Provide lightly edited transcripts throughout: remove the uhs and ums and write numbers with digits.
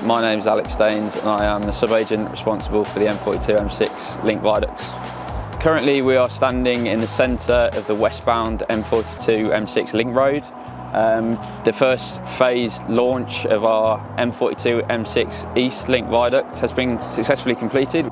My name is Alex Staines and I am the sub-agent responsible for the M42 M6 link viaducts. Currently we are standing in the centre of the westbound M42 M6 link road. The first phase launch of our M42 M6 East link viaduct has been successfully completed.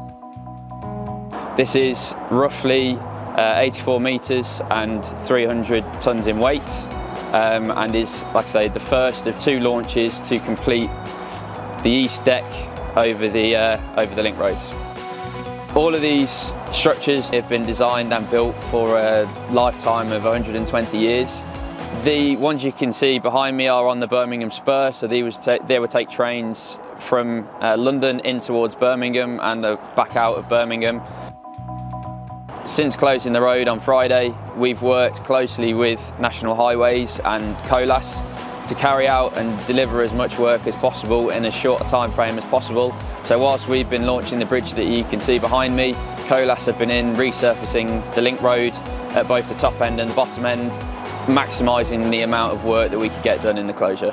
This is roughly 84 metres and 300 tonnes in weight, and is, like I say, the first of two launches to complete the east deck over the link roads. All of these structures have been designed and built for a lifetime of 120 years. The ones you can see behind me are on the Birmingham spur, so they would take trains from London in towards Birmingham and back out of Birmingham. Since closing the road on Friday, we've worked closely with National Highways and Coleshill to carry out and deliver as much work as possible in as short a time frame as possible. So whilst we've been launching the bridge that you can see behind me, Coleshill have been in resurfacing the link road at both the top end and the bottom end, maximising the amount of work that we could get done in the closure.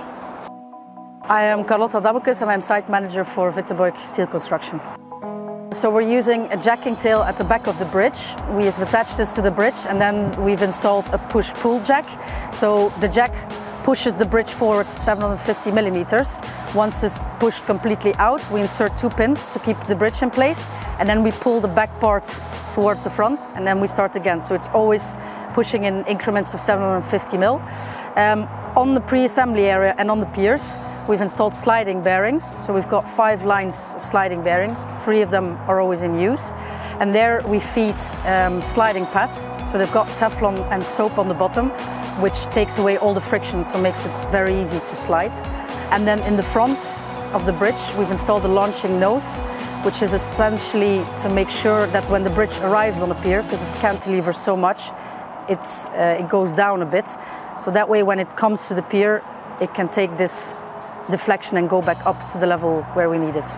I am Carlotta Dabbekes and I'm site manager for Victor Buyck Steel Construction. So we're using a jacking tail at the back of the bridge. We have attached this to the bridge and then we've installed a push-pull jack. So the jack pushes the bridge forward 750 millimeters. Once it's pushed completely out, we insert two pins to keep the bridge in place, and then we pull the back part towards the front and then we start again. So it's always pushing in increments of 750 mil. On the pre-assembly area and on the piers, we've installed sliding bearings. So we've got 5 lines of sliding bearings. 3 of them are always in use. And there we feed sliding pads. So they've got Teflon and soap on the bottom, which takes away all the friction, so makes it very easy to slide. And then in the front of the bridge, we've installed a launching nose, which is essentially to make sure that when the bridge arrives on the pier, because it cantilevers so much, it goes down a bit. So that way when it comes to the pier, it can take this deflection and go back up to the level where we need it.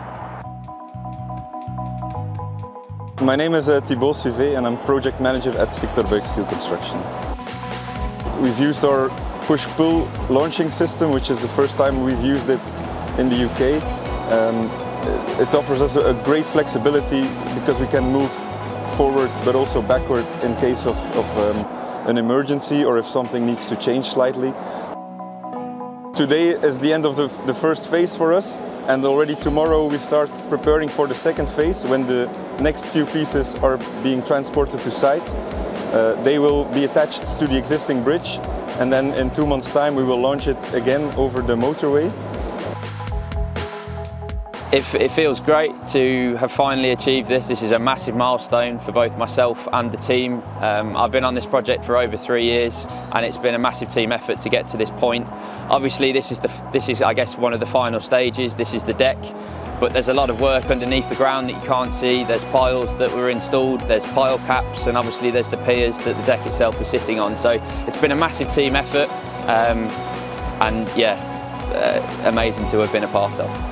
My name is Thibault Suvet and I'm project manager at Victor Buyck Steel Construction. We've used our push-pull launching system, which is the first time we've used it in the UK. It offers us a great flexibility because we can move forward but also backward in case of an emergency or if something needs to change slightly. Today is the end of the first phase for us, and already tomorrow we start preparing for the second phase when the next few pieces are being transported to site. They will be attached to the existing bridge, and then in 2 months' time we will launch it again over the motorway. It feels great to have finally achieved this. This is a massive milestone for both myself and the team. I've been on this project for over 3 years and it's been a massive team effort to get to this point. Obviously this is I guess one of the final stages. This is the deck, but there's a lot of work underneath the ground that you can't see. There's piles that were installed, there's pile caps, and obviously there's the piers that the deck itself is sitting on. So it's been a massive team effort and yeah, amazing to have been a part of.